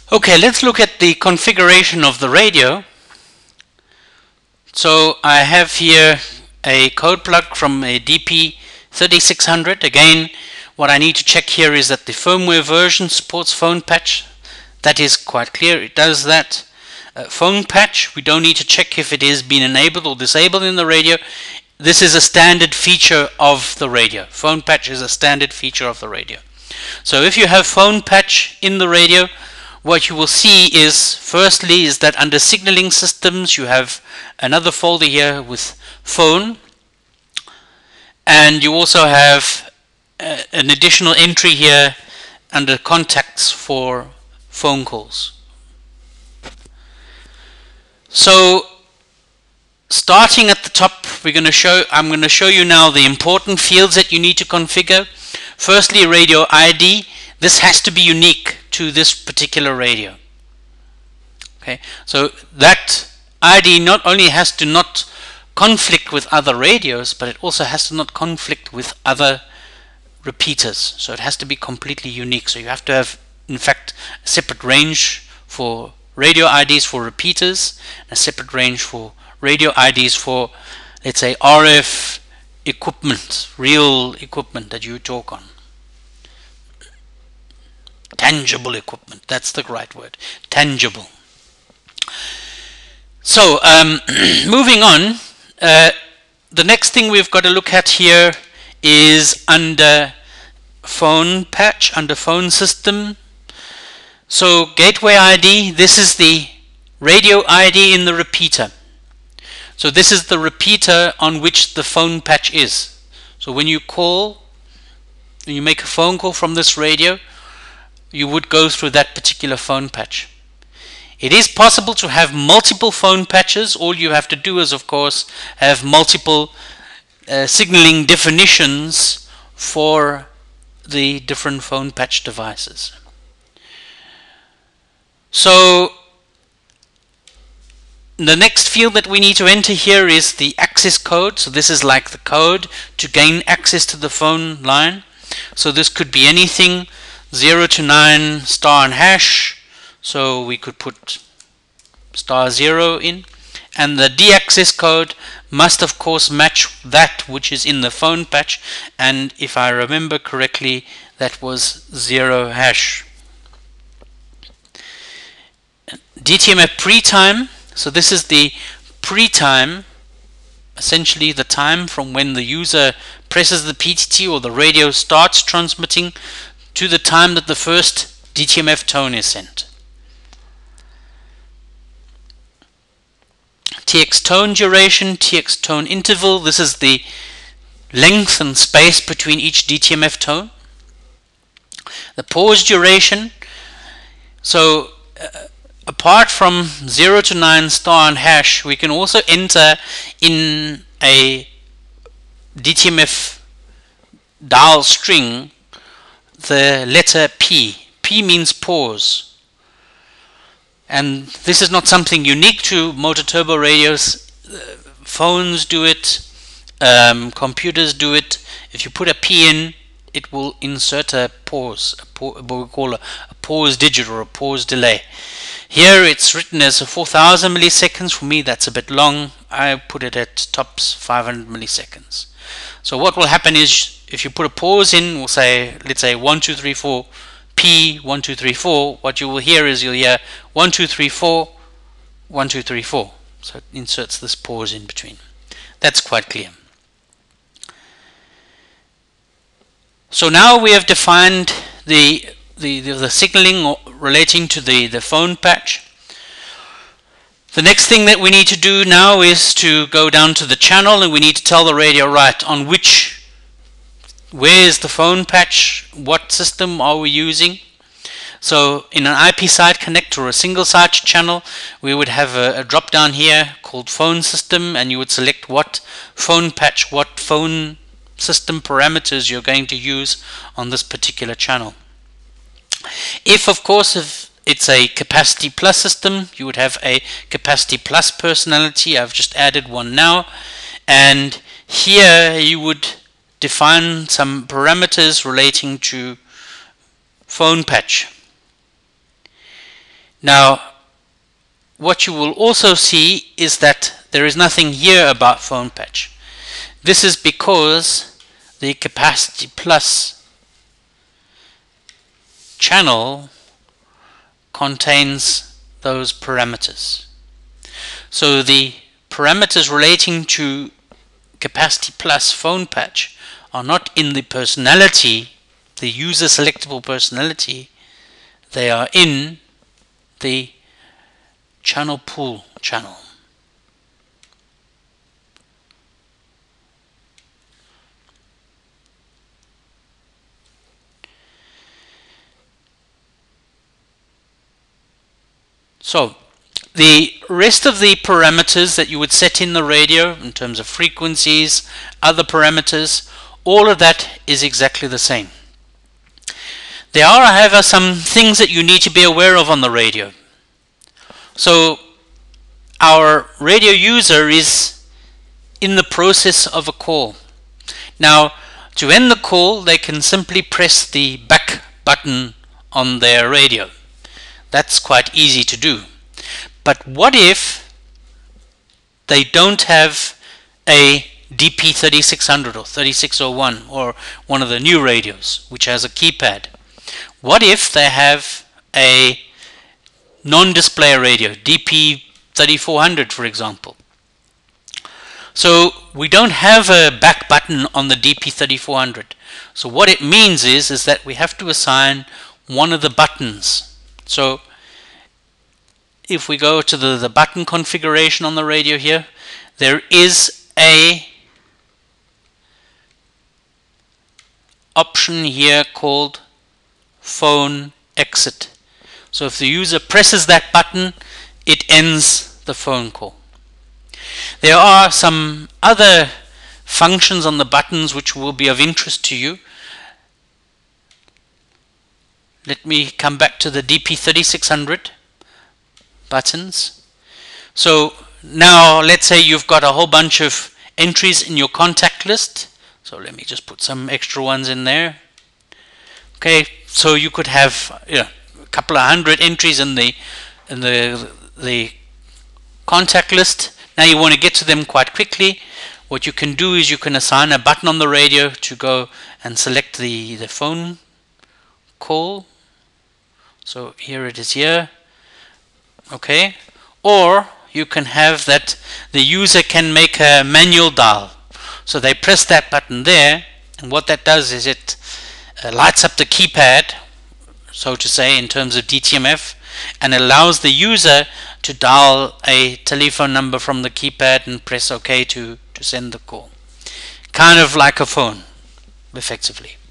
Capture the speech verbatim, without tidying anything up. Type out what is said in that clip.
Okay, let's look at the configuration of the radio. So I have here a code plug from a D P thirty-six hundred. Again, what I need to check here is that the firmware version supports phone patch. That is quite clear, it does that. Uh, phone patch, we don't need to check if it is been enabled or disabled in the radio. This is a standard feature of the radio. Phone patch is a standard feature of the radio. So if you have phone patch in the radio, what you will see is, firstly, is that under signaling systems you have another folder here with phone, and you also have uh, an additional entry here under contacts for phone calls. So starting at the top, we're going to show I'm going to show you now the important fields that you need to configure. Firstly, radio I D. This has to be unique to this particular radio. Okay, so that I D not only has to not conflict with other radios, but it also has to not conflict with other repeaters. So it has to be completely unique. So you have to have, in fact, a separate range for radio I Ds for repeaters, and a separate range for radio I Ds for, let's say, R F equipment, real equipment that you talk on. Tangible equipment, that's the right word, tangible. So um, moving on, uh, the next thing we've got to look at here is under phone patch, under phone system. So gateway I D, this is the radio I D in the repeater. So this is the repeater on which the phone patch is. So when you call, when you make a phone call from this radio, you would go through that particular phone patch. It is possible to have multiple phone patches. All you have to do is, of course, have multiple uh, signaling definitions for the different phone patch devices. So the next field that we need to enter here is the access code. So this is like the code to gain access to the phone line. So this could be anything, zero to nine star and hash. So we could put star zero in, and the de-access code must of course match that which is in the phone patch, and if I remember correctly, that was zero hash. D T M F pre-time, so this is the pre-time, essentially the time from when the user presses the P T T or the radio starts transmitting to the time that the first D T M F tone is sent. T X tone duration, T X tone interval, this is the length and space between each D T M F tone. The pause duration, so uh, apart from zero to nine star and hash, we can also enter in a D T M F dial string the letter P. P means pause. And this is not something unique to motor turbo radios. Uh, phones do it, um, computers do it. If you put a P in, it will insert a pause, a pa what we call a, a pause digit or a pause delay. Here it's written as four thousand milliseconds. For me, that's a bit long. I put it at tops five hundred milliseconds. So what will happen is, if you put a pause in, we'll say, let's say one two three four P one two three four, what you will hear is you'll hear one two three four one two three four. So it inserts this pause in between. That's quite clear. So now we have defined the the, the, the signaling relating to the, the phone patch. The next thing that we need to do now is to go down to the channel, and we need to tell the radio, right, on which, where is the phone patch, what system are we using. So in an I P side connector or a single side channel, we would have a, a drop down here called phone system, and you would select what phone patch, what phone system parameters you're going to use on this particular channel. If of course if it's a capacity plus system, you would have a capacity plus personality. I've just added one now, and here you would define some parameters relating to phone patch. Now, what you will also see is that there is nothing here about phone patch. This is because the Capacity Plus channel contains those parameters. So the parameters relating to Capacity Plus phone patch are not in the personality, the user selectable personality, they are in the channel pool channel. So the rest of the parameters that you would set in the radio in terms of frequencies, other parameters, all of that is exactly the same. There are, however, some things that you need to be aware of on the radio. So our radio user is in the process of a call. Now, to end the call, they can simply press the back button on their radio. That's quite easy to do. But what if they don't have a D P thirty-six hundred or thirty-six oh one or one of the new radios which has a keypad? What if they have a non-display radio, D P thirty-four hundred for example? So we don't have a back button on the D P thirty-four hundred. So what it means is, is that we have to assign one of the buttons. So if we go to the, the button configuration on the radio here, there is a option here called phone exit. So if the user presses that button, it ends the phone call. There are some other functions on the buttons which will be of interest to you. Let me come back to the D P thirty-six hundred buttons. So now let's say you've got a whole bunch of entries in your contact list. So let me just put some extra ones in there. Okay, so you could have, you know, a couple of hundred entries in the in the the contact list. Now you want to get to them quite quickly. What you can do is you can assign a button on the radio to go and select the the phone call. So here it is here. Okay, or you can have that the user can make a manual dial. So they press that button there, and what that does is it uh, lights up the keypad, so to say, in terms of D T M F, and allows the user to dial a telephone number from the keypad and press OK to, to send the call. Kind of like a phone, effectively.